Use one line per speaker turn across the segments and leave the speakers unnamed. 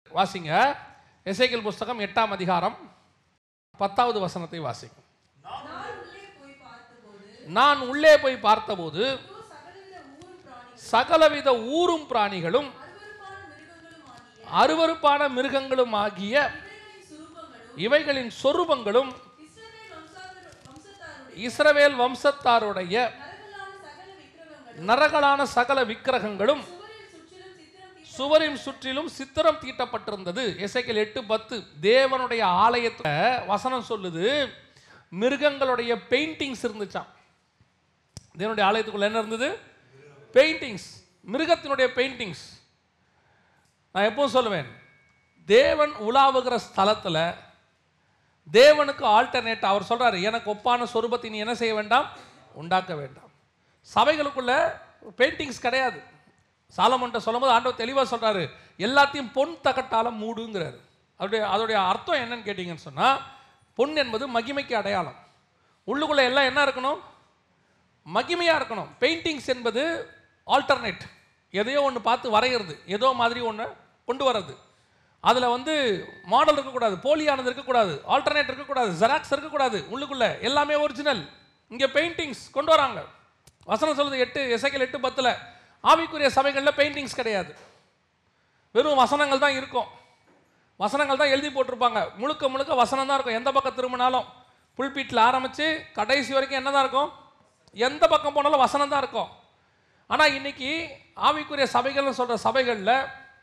வாசிங்க. எசேக்கியேல் புஸ்தகம் 8ஆம் அதிகாரம் 10வது வசனத்தை வாசிங்க. நான் உள்ளே போய் பார்த்தபோது சகலவித ஊரும் பிராணிகளும் அருவருப்பான மிருகங்களும் ஆகிய இவைகளின் சொரூபங்களும் இஸ்ரவேல் வம்சத்தாருடைய நரகலான சகல விக்கிரகங்களும் சுவரின் சுற்றிலும் சித்திரம் தீட்டப்பட்டிருந்தது. எசேக்கியேல் 8:10. தேவனுடைய ஆலயத்தை வசனம் சொல்லுது, மிருகங்களுடைய பெயிண்டிங்ஸ் இருந்துச்சாம். தேவனுடைய ஆலயத்துக்குள்ள என்ன இருந்தது? பெயிண்டிங்ஸ், மிருகத்தினுடைய பெயிண்டிங்ஸ். நான் எப்பவும் சொல்லுவேன், தேவன் உலாவுகிற ஸ்தலத்தில் தேவனுக்கு ஆல்டர்னேட் அவர் சொல்றாரு, எனக்கு ஒப்பான சொரூபத்தை நீ என்ன செய்ய வேண்டாம், உண்டாக்க வேண்டாம். சபைகளுக்குள்ள பெயிண்டிங்ஸ் கிடையாது. சாலமோன்ட்ட சொல்லும்போது ஆண்டவர் தெளிவாக சொல்றாரு, எல்லாத்தையும் பொன் தகட்டால மூடுங்கிறாரு. அதோடைய அர்த்தம் என்னன்னு கேட்டீங்கன்னு சொன்னா, பொன் என்பது மகிமைக்கு அடையாளம். உள்ளுக்குள்ள எல்லாம் என்ன இருக்கணும்? மகிமையா இருக்கணும். பெயிண்டிங்ஸ் என்பது ஆல்டர்னேட், எதையோ ஒன்று பார்த்து வரைகிறது, ஏதோ மாதிரி ஒன்று கொண்டு வர்றது. அதில் மாடல் இருக்கக்கூடாது, போலியானது இருக்கக்கூடாது, ஆல்டர்னேட் இருக்கக்கூடாது, ஜெராக்ஸ் இருக்கக்கூடாது. உள்ளுக்குள்ள எல்லாமே ஒரிஜினல். இங்கே பெயிண்டிங்ஸ் கொண்டு வராங்க. வசனம் சொல்லுது எசேக்கியேல் 8:10. ஆவிக்குரிய சபைகளில் பெயிண்டிங்ஸ் கிடையாது, வெறும் வசனங்கள் தான் இருக்கும். வசனங்கள் தான் எழுதி போட்டிருப்பாங்க, முழுக்க முழுக்க வசனம் தான் இருக்கும். எந்த பக்கம் திரும்பினாலும் புல்பீட்டில் ஆரம்பித்து கடைசி வரைக்கும் என்ன தான் இருக்கும்? எந்த பக்கம் போனாலும் வசனம் தான் இருக்கும். ஆனால் இன்னைக்கு ஆவிக்குரிய சபைகள்னு சொல்கிற சபைகளில்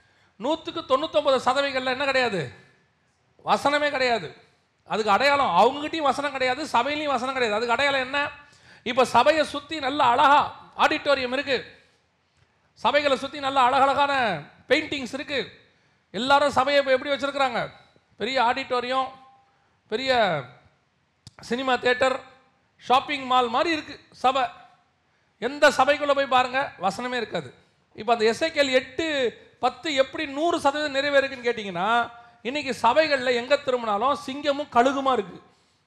99% என்ன கிடையாது? வசனமே கிடையாது. அதுக்கு அடையாளம் அவங்ககிட்டையும் வசனம் கிடையாது, சபையிலையும் வசனம் கிடையாது. அதுக்கு அடையாளம் என்ன? இப்போ சபையை சுற்றி நல்ல அழகா ஆடிட்டோரியம் இருக்கு, சபைகளை சுற்றி நல்ல அழகழகான பெயிண்டிங்ஸ் இருக்கு. எல்லாரும் சபையை இப்போ எப்படி வச்சிருக்கிறாங்க? பெரிய ஆடிட்டோரியம், பெரிய சினிமா தியேட்டர், ஷாப்பிங் மால் மாதிரி இருக்கு சபை. எந்த சபைக்குள்ள போய் பாருங்க, வசனமே இருக்காது. இப்போ அந்த எசேக்கியேல் 8:10 எப்படி 100% நிறைவேறுக்குன்னு கேட்டிங்கன்னா, இன்னைக்கு சபைகளில் எங்கே திரும்பினாலும் சிங்கமும் கழுகுமா இருக்கு.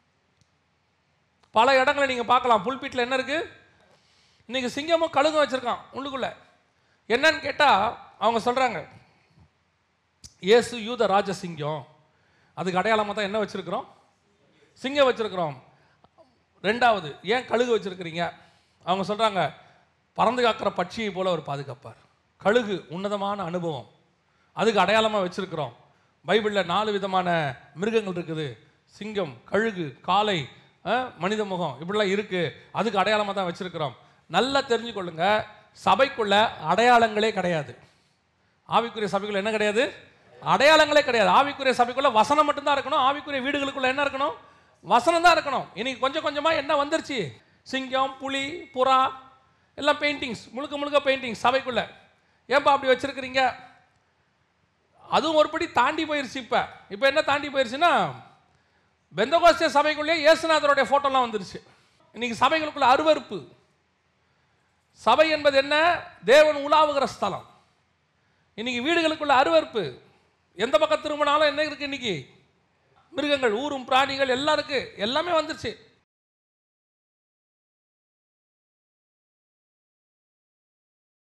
பல இடங்களை நீங்கள் பார்க்கலாம். புல்பீட்டில் என்ன இருக்கு? இன்னைக்கு சிங்கமும் கழுகும் வச்சிருக்கான் உள்ளுக்குள்ள. என்னன்னு கேட்டால் அவங்க சொல்கிறாங்க, இயேசு யூத ராஜசிங்கம், அதுக்கு அடையாளமாக தான் என்ன வச்சிருக்கிறோம்? சிங்கம் வச்சிருக்கிறோம். ரெண்டாவது, ஏன் கழுகு வச்சிருக்கிறீங்க? அவங்க சொல்கிறாங்க, பறந்து காக்கிற பட்சியை போல ஒரு பாதுகாப்பார். கழுகு உன்னதமான அனுபவம், அதுக்கு அடையாளமாக வச்சிருக்கிறோம். பைபிளில் 4 விதமான மிருகங்கள் இருக்குது, சிங்கம், கழுகு, காளை, மனித முகம், இப்படிலாம் இருக்குது, அதுக்கு அடையாளமாக தான் வச்சிருக்கிறோம். நல்லா தெரிஞ்சுக்கொள்ளுங்க, சபைக்குள்ள அடையாளங்களே கிடையாது. ஆவிக்குரிய சபைக்குள்ள என்ன கிடையாது? அடையாளங்களே கிடையாது. ஆவிக்குரிய சபைக்குள்ள வசனம் மட்டும்தான் இருக்கணும். ஆவிக்குரிய வீடுகளுக்குள்ள என்ன இருக்கணும்? வசனம் தான் இருக்கணும். இன்னைக்கு கொஞ்சம் கொஞ்சமாக என்ன வந்துருச்சு? சிங்கம், புலி, புறா எல்லாம் பெயிண்டிங்ஸ், முழுக்க முழுக்க பெயிண்டிங்ஸ் சபைக்குள்ள. ஏன்பா அப்படி வச்சிருக்கிறீங்க? அதுவும் ஒருபடி தாண்டி போயிருச்சு. இப்போ என்ன தாண்டி போயிருச்சுன்னா, பெந்தகோஸ்தே சபைக்குள்ளேயே இயேசுநாதருடைய போட்டோலாம் வந்துருச்சு. இன்னைக்கு சபைகளுக்குள்ள அருவருப்பு. சபை என்பது என்ன? தேவன் உலாவுகிற ஸ்தலம். இன்னைக்கு வீடுகளுக்குள்ள அருவருப்பு. எந்த பக்கம் திரும்பினாலும் என்ன இருக்கு? இன்னைக்கு மிருகங்கள், ஊரும் பிராணிகள் எல்லாம் இருக்கு, எல்லாமே வந்துருச்சு.